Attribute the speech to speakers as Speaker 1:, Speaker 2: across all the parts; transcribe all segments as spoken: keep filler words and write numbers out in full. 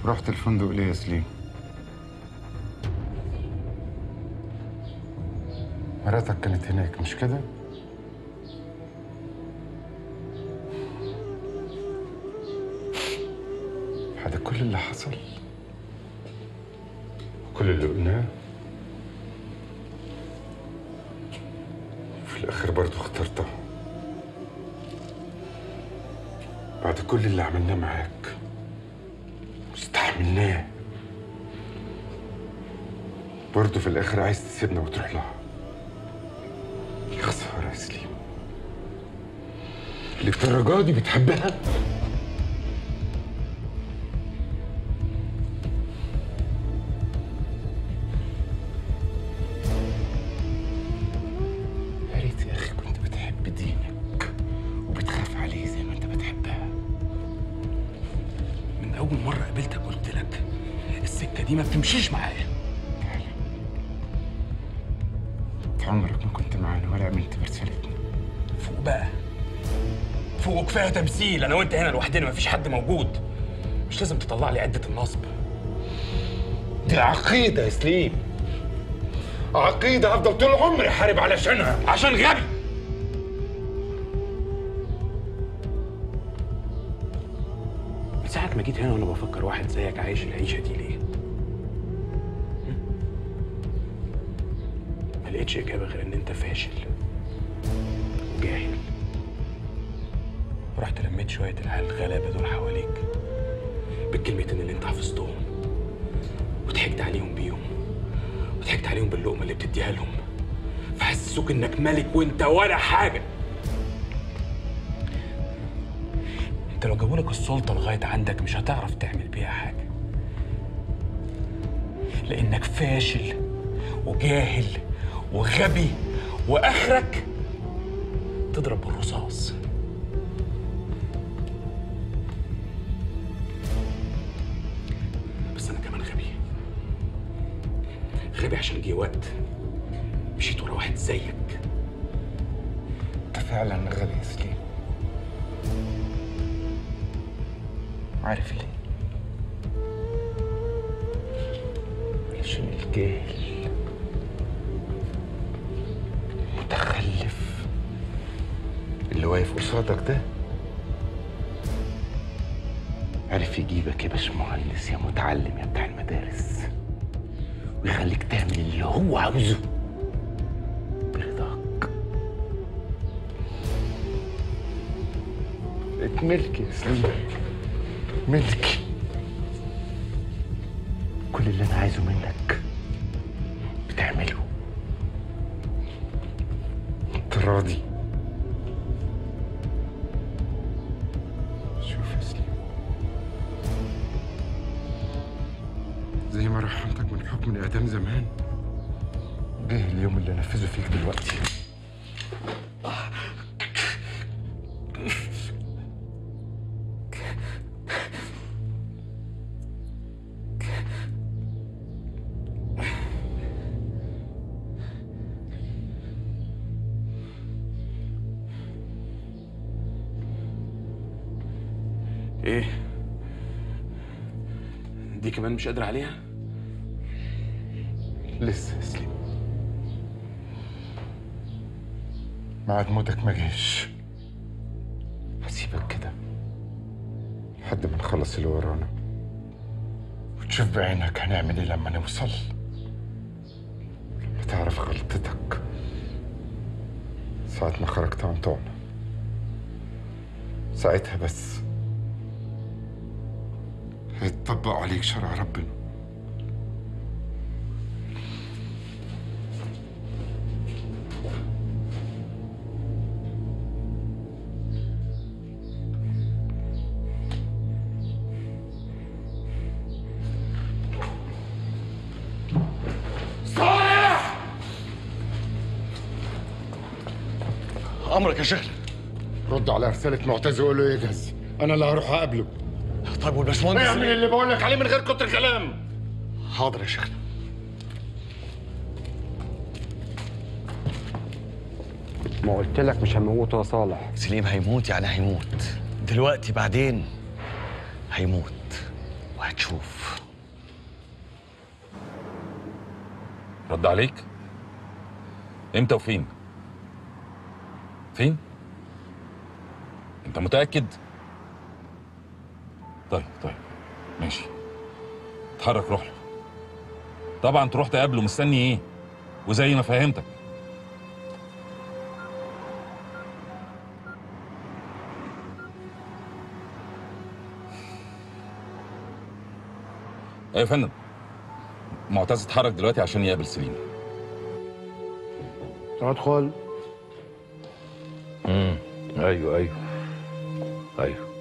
Speaker 1: رحت الفندق ليه يا سليم؟ مراتك كانت هناك مش كده؟ هذا كل اللي حصل وكل اللي قلناه، وفي الآخر برضه اخترتها بعد كل اللي عملناه معاك واستحملناه، برضه في الآخر عايز تسيبنا وتروح لها. يا خسارة يا سليم، للدرجة دي بتحبها؟ يا ريت يا أخي كنت بتحب دينك وبتخاف عليه زي ما أنت بتحبها.
Speaker 2: من أول مرة قابلتك قلت لك السكة دي ما بتمشيش معايا.
Speaker 1: أنت عمرك ما كنت معانا ولا عملت برسالتنا.
Speaker 2: فوق بقى، فوق، كفايه تمثيل. انا وانت هنا لوحدنا، مفيش حد موجود. مش لازم تطلع لي عده النصب.
Speaker 1: دي عقيدة يا سليم، عقيدة هفضل طول عمري حارب علشانها.
Speaker 2: عشان غبي. من ساعة ما جيت هنا وانا بفكر واحد زيك عايش العيشة دي ليه؟ ما لقيتش إجابة غير إن أنت فاشل وجاهل. رحت لميت شوية العيال الغلابة دول حواليك بالكلمتين اللي أنت حافظتهم، وضحكت عليهم بيهم، وضحكت عليهم باللقمة اللي بتديها لهم، فحسسوك إنك ملك وأنت ولا حاجة. أنت لو جابولك السلطة لغاية عندك مش هتعرف تعمل بيها حاجة، لأنك فاشل وجاهل وغبي، وآخرك تضرب بالرصاص. بس أنا كمان غبي، غبي عشان جه وقت مشيت ورا واحد زيك.
Speaker 1: أنت فعلا غبي يا سليم. عارف ليه؟ علشان الجاهل متخلف اللي واقف قصادك ده عارف يجيبك يا باشمهندس يا متعلم يا بتاع المدارس، ويخليك تعمل اللي هو عاوزه برضاك. بقيت ملكي يا سليم، ملكي. كل اللي انا عايزه منك بتعمله. انت راضي؟ شوف يا سليم، زي ما رحمتك من حكم الاعدام زمان، جه اليوم اللي انفذه فيك دلوقتي.
Speaker 2: ايه؟ دي كمان مش قادر عليها؟
Speaker 1: لسه يا سليم، ميعاد موتك ما جاش. هسيبك كده لحد ما نخلص اللي ورانا، وتشوف بعينك هنعمل ايه لما نوصل، لما تعرف غلطتك ساعة ما خرجت عن طوعنا. ساعتها بس هيتطبق عليك شرع ربنا.
Speaker 2: صالح! أمرك يا شيخنا.
Speaker 1: رد على رسالة معتز وقول له يجهز، أنا اللي هروح أقابله.
Speaker 2: طيب والباشمهندس؟
Speaker 1: اعمل اللي بقول لك عليه من غير كتر كلام.
Speaker 2: حاضر يا شيخنا.
Speaker 3: ما قلت لك مش هموته يا صالح.
Speaker 4: سليم هيموت يعني هيموت دلوقتي، بعدين هيموت.
Speaker 1: وهتشوف.
Speaker 4: رد عليك؟ امتى وفين؟ فين؟ انت متأكد؟ طيب طيب ماشي، اتحرك روح له. طبعا تروح تقابله، مستني ايه؟ وزي ما فهمتك. ايه يا فندم، معتز اتحرك دلوقتي عشان يقابل سليم.
Speaker 3: ادخل.
Speaker 5: امم ايوه ايوه ايوه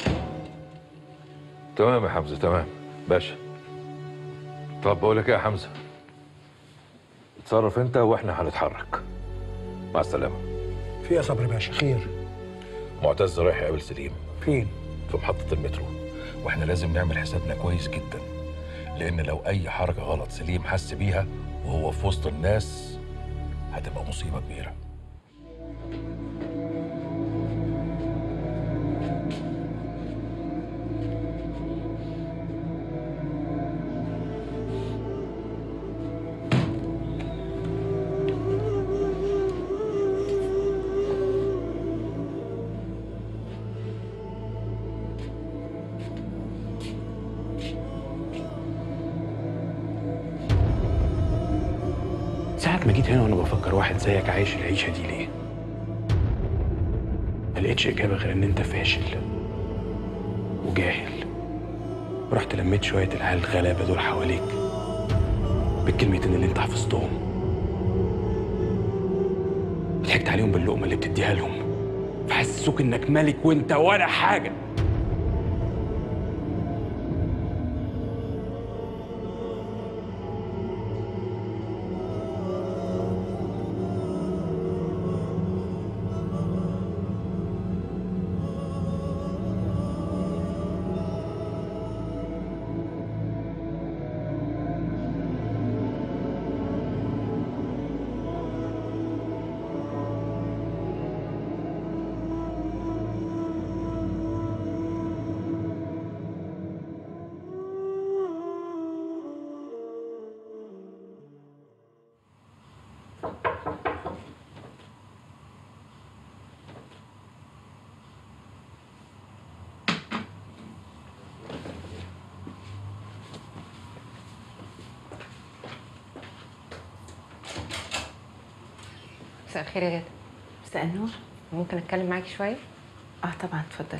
Speaker 5: تمام يا حمزه، تمام باشا. طب بقول لك ايه يا حمزه، اتصرف انت واحنا هنتحرك. مع السلامه.
Speaker 6: في يا صبري باشا؟ خير.
Speaker 5: معتز رايح يقابل سليم
Speaker 6: فين؟
Speaker 5: في محطه المترو، واحنا لازم نعمل حسابنا كويس جدا، لان لو اي حركه غلط سليم حس بيها وهو في وسط الناس هتبقى مصيبه كبيره.
Speaker 2: ساعة ما جيت هنا وانا بفكر واحد زيك عايش العيشة دي ليه؟ ما لقيتش إجابة غير إن أنت فاشل وجاهل. رحت لميت شوية العيال الغلابة دول حواليك بالكلمتين اللي أنت حفظتهم، ضحكت عليهم باللقمة اللي بتديها لهم، فحسسوك إنك ملك وأنت ولا حاجة.
Speaker 7: مساء الخير يا غادة.
Speaker 8: مساء النور.
Speaker 7: ممكن اتكلم معاكي شويه؟
Speaker 8: اه طبعا، اتفضلي.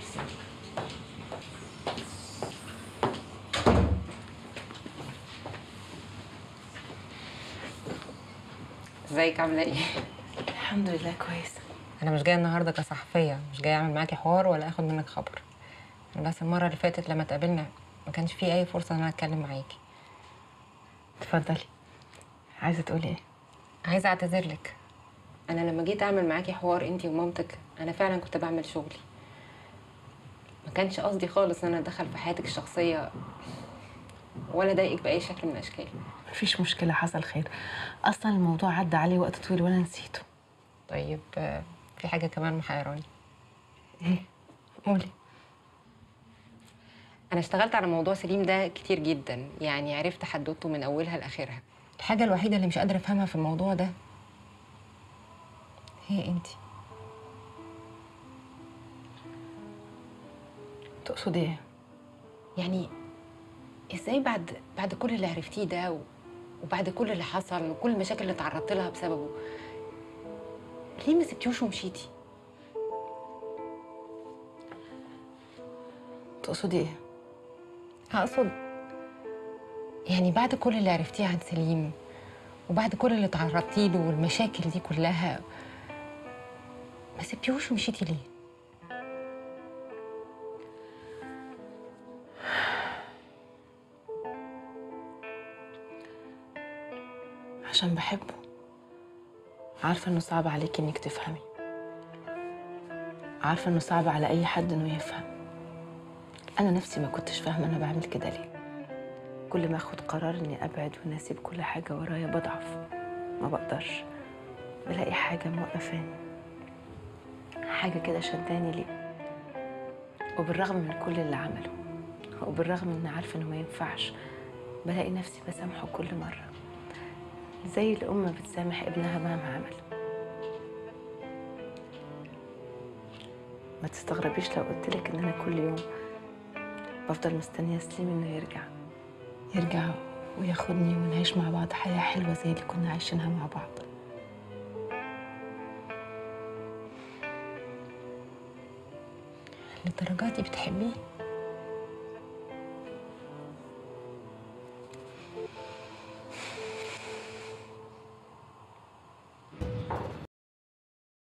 Speaker 7: ازيك، عامله ايه؟
Speaker 8: الحمد لله كويسه.
Speaker 7: انا مش جايه النهارده كصحفيه، مش جايه اعمل معاكي حوار ولا اخد منك خبر. انا بس المره اللي فاتت لما اتقابلنا ما كانش في اي فرصه ان انا اتكلم معاكي.
Speaker 8: اتفضلي. عايزه تقولي ايه؟
Speaker 7: عايزه اعتذر لك. انا لما جيت اعمل معاكي حوار انتي ومامتك انا فعلا كنت بعمل شغلي، ما كانش قصدي خالص ان انا ادخل في حياتك الشخصيه ولا اضايقك باي شكل من الاشكال.
Speaker 8: مفيش مشكله، حصل خير. اصلا الموضوع عدى عليه وقت طويل وانا نسيته.
Speaker 7: طيب في حاجه كمان محيراني.
Speaker 8: ايه؟ قولي.
Speaker 7: انا اشتغلت على موضوع سليم ده كتير جدا، يعني عرفت حدوته من اولها لاخرها. الحاجه الوحيده اللي مش قادره افهمها في الموضوع ده هي انتي.
Speaker 8: تقصدي ايه؟
Speaker 7: يعني ازاي بعد بعد كل اللي عرفتيه ده و... وبعد كل اللي حصل وكل المشاكل اللي تعرضت لها بسببه، ليه ما سبتيهوش ومشيتي؟
Speaker 8: تقصدي ايه؟
Speaker 7: اقصد يعني بعد كل اللي عرفتيه عن سليم وبعد كل اللي تعرضتي له والمشاكل دي كلها، ما سبتيهوش ومشيتي ليه؟
Speaker 8: عشان بحبه. عارفه انه صعب عليكي انك تفهمي، عارفه انه صعب على اي حد انه يفهم. انا نفسي ما كنتش فاهمه انا بعمل كده ليه. كل ما اخد قرار اني ابعد واني اسيب كل حاجه ورايا بضعف، ما بقدرش. بلاقي حاجه موقفاني، حاجه كده شداني ليه. وبالرغم من كل اللي عمله وبالرغم إني عارفة إنه ما ينفعش بلاقي نفسي بسامحه كل مرة، زي الأم بتسامح ابنها مهما عمل. ما تستغربيش لو قلتلك إن أنا كل يوم بفضل مستنية سليم إنه يرجع يرجع وياخدني ونعيش مع بعض حياة حلوة زي اللي كنا عايشينها مع بعض.
Speaker 7: للدرجة دي بتحبيه؟